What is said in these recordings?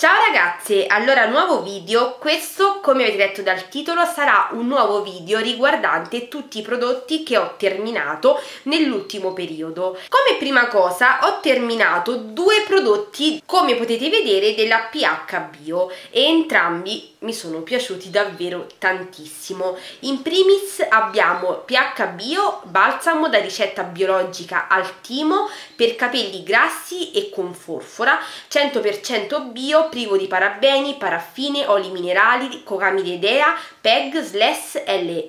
Ciao ragazze, allora nuovo video. Questo, come avete letto dal titolo, sarà un nuovo video riguardante tutti i prodotti che ho terminato nell'ultimo periodo. Come prima cosa ho terminato due prodotti, come potete vedere, della PH Bio, e entrambi mi sono piaciuti davvero tantissimo. In primis abbiamo PH Bio balsamo da ricetta biologica al timo per capelli grassi e con forfora, 100% bio, privo di parabeni, paraffine, oli minerali, cocamide DEA, PEG, SLS,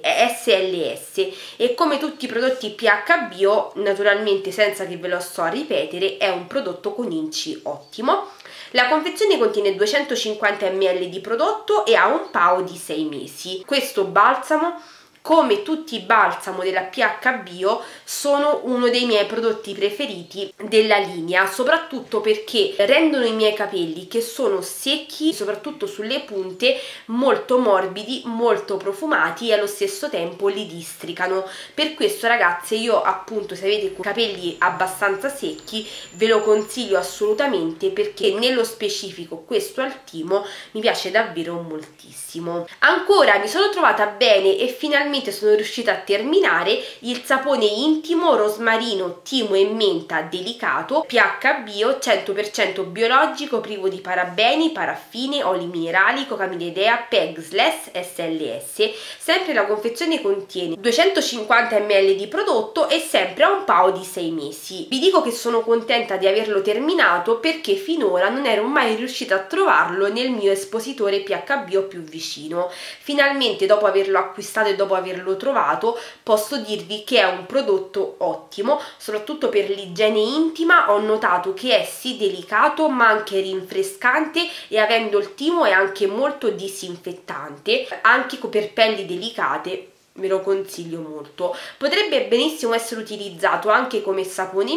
SLS. E come tutti i prodotti PH Bio, naturalmente senza che ve lo sto a ripetere, è un prodotto con inci ottimo. La confezione contiene 250 ml di prodotto e ha un PAO di 6 mesi. Questo balsamo, come tutti i balsamo della PH Bio, sono uno dei miei prodotti preferiti della linea, soprattutto perché rendono i miei capelli, che sono secchi, soprattutto sulle punte, molto morbidi, molto profumati e allo stesso tempo li districano. Per questo, ragazze, io appunto, se avete capelli abbastanza secchi, ve lo consiglio assolutamente, perché nello specifico questo al timo mi piace davvero moltissimo. Ancora mi sono trovata bene e finalmente sono riuscita a terminare il sapone intimo rosmarino, timo e menta delicato PH Bio, 100% biologico, privo di parabeni, paraffine, oli minerali, cocamide DEA, PEG, SLS, SLS. Sempre la confezione contiene 250 ml di prodotto e sempre ha un PAO di 6 mesi. Vi dico che sono contenta di averlo terminato perché finora non ero mai riuscita a trovarlo nel mio espositore PH Bio più vicino. Finalmente, dopo averlo acquistato e dopo averlo trovato, posso dirvi che è un prodotto ottimo, soprattutto per l'igiene intima. Ho notato che è sì delicato ma anche rinfrescante, e avendo il timo è anche molto disinfettante, anche per pelli delicate. Ve lo consiglio molto. Potrebbe benissimo essere utilizzato anche come sapone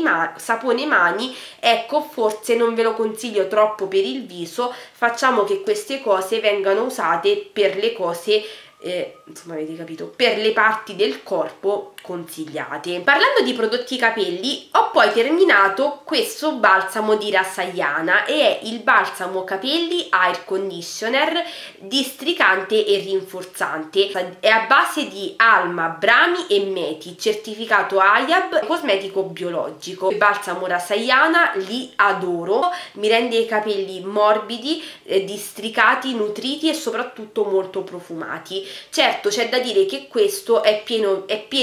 mani, ecco, forse non ve lo consiglio troppo per il viso. Facciamo che queste cose vengano usate per le cose insomma, avete capito, per le parti del corpo consigliate. Parlando di prodotti capelli, ho poi terminato questo balsamo di Rasayana, e è il balsamo capelli Air Conditioner districante e rinforzante. È a base di alma, brami e meti, certificato AIAB, cosmetico biologico. Il balsamo Rasayana li adoro, mi rende i capelli morbidi, districati, nutriti e soprattutto molto profumati. Certo, c'è da dire che questo è pieno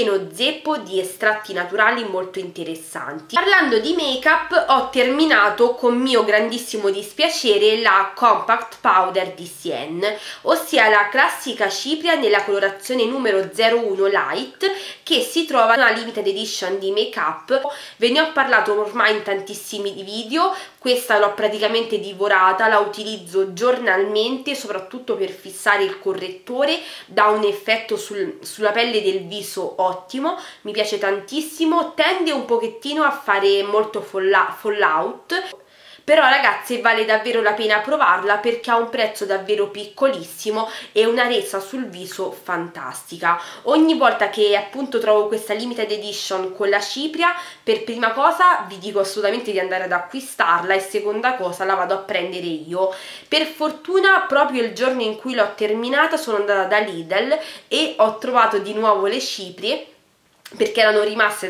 zeppo di estratti naturali molto interessanti. Parlando di make up, ho terminato con mio grandissimo dispiacere la Compact Powder di Sienne, ossia la classica cipria nella colorazione numero 01 Light, che si trova nella limited edition di make up. Ve ne ho parlato ormai in tantissimi video. Questa l'ho praticamente divorata, la utilizzo giornalmente, soprattutto per fissare il correttore, dà un effetto sulla pelle del viso ottimo, mi piace tantissimo. Tende un pochettino a fare molto fallout, però ragazze vale davvero la pena provarla perché ha un prezzo davvero piccolissimo e una resa sul viso fantastica. Ogni volta che appunto trovo questa limited edition con la cipria, per prima cosa vi dico assolutamente di andare ad acquistarla, e seconda cosa la vado a prendere io. Per fortuna proprio il giorno in cui l'ho terminata sono andata da Lidl e ho trovato di nuovo le ciprie, perché erano rimaste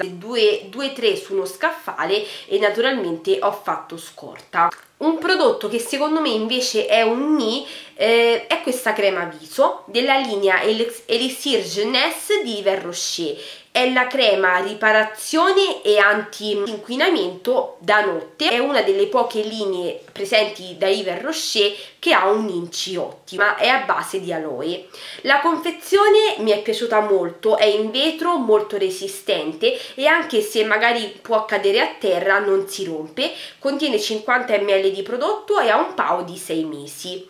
2-3 su uno scaffale, e naturalmente ho fatto scorta. Un prodotto che secondo me invece è un ni è questa crema viso della linea Elixir Jeunesse di Yves Rocher. È la crema riparazione e anti-inquinamento da notte. È una delle poche linee presenti da Yves Rocher che ha un inci ottima, è a base di aloe. La confezione mi è piaciuta molto, è in vetro, molto resistente, e anche se magari può cadere a terra non si rompe. Contiene 50 ml di prodotto e ha un PAO di 6 mesi.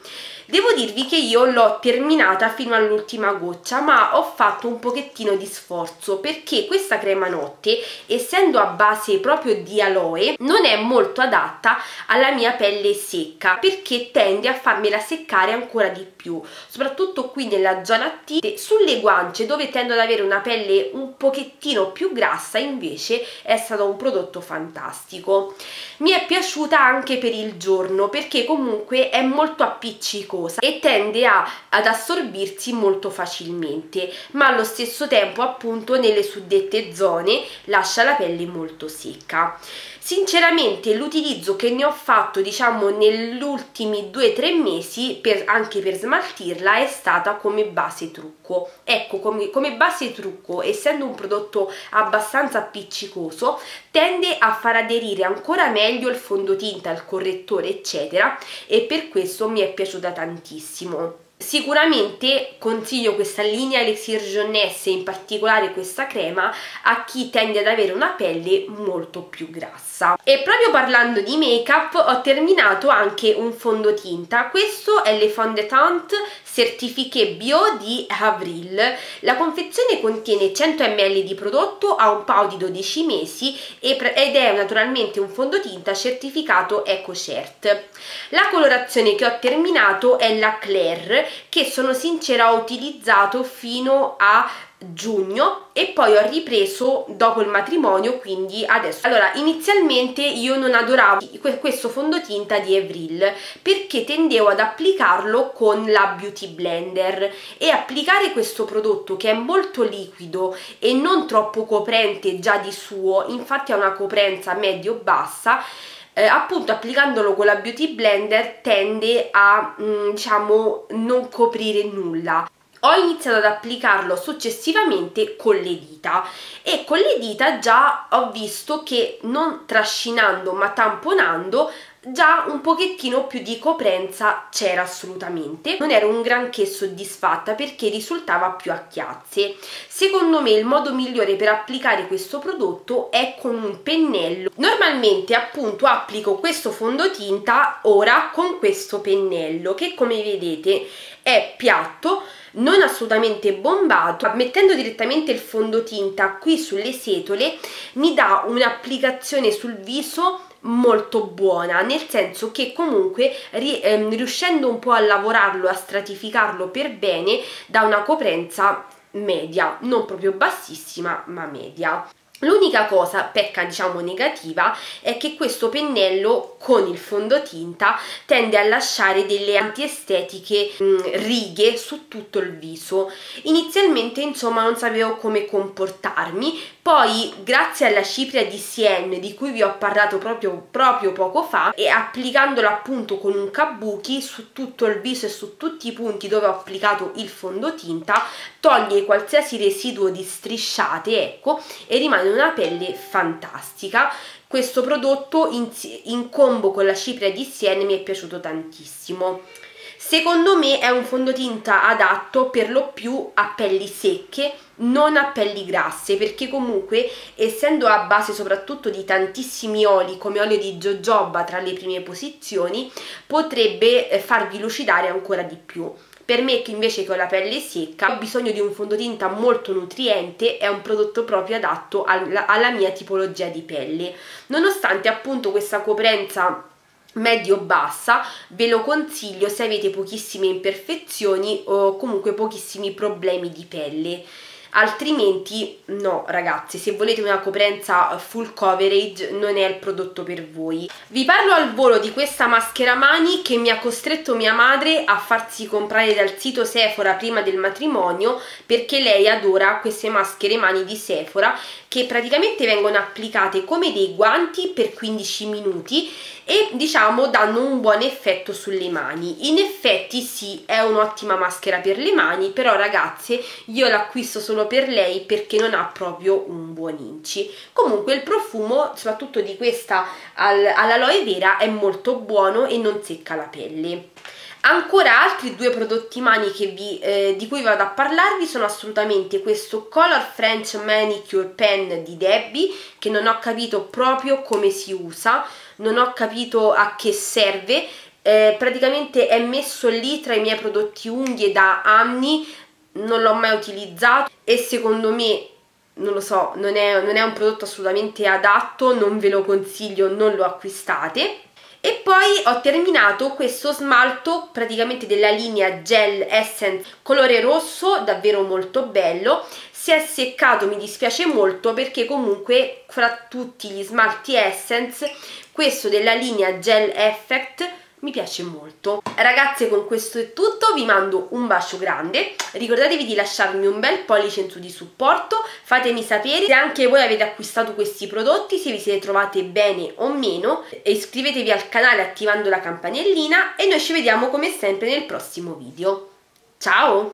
Devo dirvi che io l'ho terminata fino all'ultima goccia, ma ho fatto un pochettino di sforzo perché questa crema notte, essendo a base proprio di aloe, non è molto adatta alla mia pelle secca perché tende a farmela seccare ancora di più, soprattutto qui nella zona T. Sulle guance, dove tendo ad avere una pelle un pochettino più grassa, invece è stato un prodotto fantastico. Mi è piaciuta anche per il giorno perché comunque è molto appiccicosa e tende ad assorbirsi molto facilmente, ma allo stesso tempo appunto nelle suddette zone lascia la pelle molto secca. Sinceramente l'utilizzo che ne ho fatto, diciamo, negli ultimi 2-3 mesi anche per smaltirla è stata come base trucco. Ecco, come base trucco, essendo un prodotto abbastanza appiccicoso, tende a far aderire ancora meglio il fondotinta, il correttore eccetera, e per questo mi è piaciuta tantissimo. Sicuramente consiglio questa linea Elixir Jeunesse, in particolare questa crema, a chi tende ad avere una pelle molto più grassa. E proprio parlando di make up, ho terminato anche un fondotinta. Questo è Le Fondant Certifié Bio di Avril. La confezione contiene 100 ml di prodotto, ha un PAO di 12 mesi ed è naturalmente un fondotinta certificato EcoCert. La colorazione che ho terminato è la Claire, che sono sincera ho utilizzato fino a giugno e poi ho ripreso dopo il matrimonio, quindi adesso. Allora, inizialmente io non adoravo questo fondotinta di Avril perché tendevo ad applicarlo con la Beauty Blender, e applicare questo prodotto che è molto liquido e non troppo coprente già di suo, infatti ha una coprenza medio-bassa, appunto applicandolo con la Beauty Blender tende a diciamo non coprire nulla. Ho iniziato ad applicarlo successivamente con le dita e con le dita già ho visto che non trascinando ma tamponando già un pochettino più di coprenza c'era assolutamente. Non ero un granché soddisfatta perché risultava più a chiazze. Secondo me il modo migliore per applicare questo prodotto è con un pennello. Normalmente appunto applico questo fondotinta ora con questo pennello che, come vedete, è piatto, non assolutamente bombato. Mettendo direttamente il fondotinta qui sulle setole mi dà un'applicazione sul viso molto buona, nel senso che comunque riuscendo un po' a lavorarlo, a stratificarlo per bene, dà una coprenza media, non proprio bassissima ma media. L'unica cosa, pecca diciamo negativa, è che questo pennello con il fondotinta tende a lasciare delle antiestetiche righe su tutto il viso. Inizialmente insomma non sapevo come comportarmi, poi grazie alla cipria di Sienne di cui vi ho parlato proprio poco fa, e applicandola appunto con un kabuki su tutto il viso e su tutti i punti dove ho applicato il fondotinta, toglie qualsiasi residuo di strisciate, ecco, e rimane una pelle fantastica. Questo prodotto in combo con la cipria di Sienne mi è piaciuto tantissimo. Secondo me è un fondotinta adatto per lo più a pelli secche, non a pelli grasse, perché comunque essendo a base soprattutto di tantissimi oli come olio di jojoba tra le prime posizioni, potrebbe farvi lucidare ancora di più. Per me, che invece ho la pelle secca, ho bisogno di un fondotinta molto nutriente, è un prodotto proprio adatto alla mia tipologia di pelle. Nonostante appunto questa coprenza medio-bassa, ve lo consiglio se avete pochissime imperfezioni o comunque pochissimi problemi di pelle. Altrimenti no ragazzi, se volete una coprenza full coverage non è il prodotto per voi. Vi parlo al volo di questa maschera mani che mi ha costretto mia madre a farsi comprare dal sito Sephora prima del matrimonio, perché lei adora queste maschere mani di Sephora che praticamente vengono applicate come dei guanti per 15 minuti e diciamo danno un buon effetto sulle mani. In effetti sì, è un'ottima maschera per le mani, però ragazze io l'acquisto solo per lei perché non ha proprio un buon inci. Comunque il profumo, soprattutto di questa all'aloe vera, è molto buono e non secca la pelle. Ancora altri due prodotti mani che di cui vado a parlarvi sono assolutamente questo Color French Manicure Pen di Debbie, che non ho capito proprio come si usa, non ho capito a che serve, praticamente è messo lì tra i miei prodotti unghie da anni, non l'ho mai utilizzato e secondo me, non lo so, non è un prodotto assolutamente adatto, non ve lo consiglio, non lo acquistate. E poi ho terminato questo smalto praticamente della linea Gel Essence colore rosso, davvero molto bello. Si è seccato, mi dispiace molto, perché comunque fra tutti gli smalti Essence questo della linea Gel Effect mi piace molto. Ragazze, con questo è tutto, vi mando un bacio grande, ricordatevi di lasciarmi un bel pollice in su di supporto, fatemi sapere se anche voi avete acquistato questi prodotti, se vi siete trovate bene o meno, e iscrivetevi al canale attivando la campanellina e noi ci vediamo come sempre nel prossimo video. Ciao!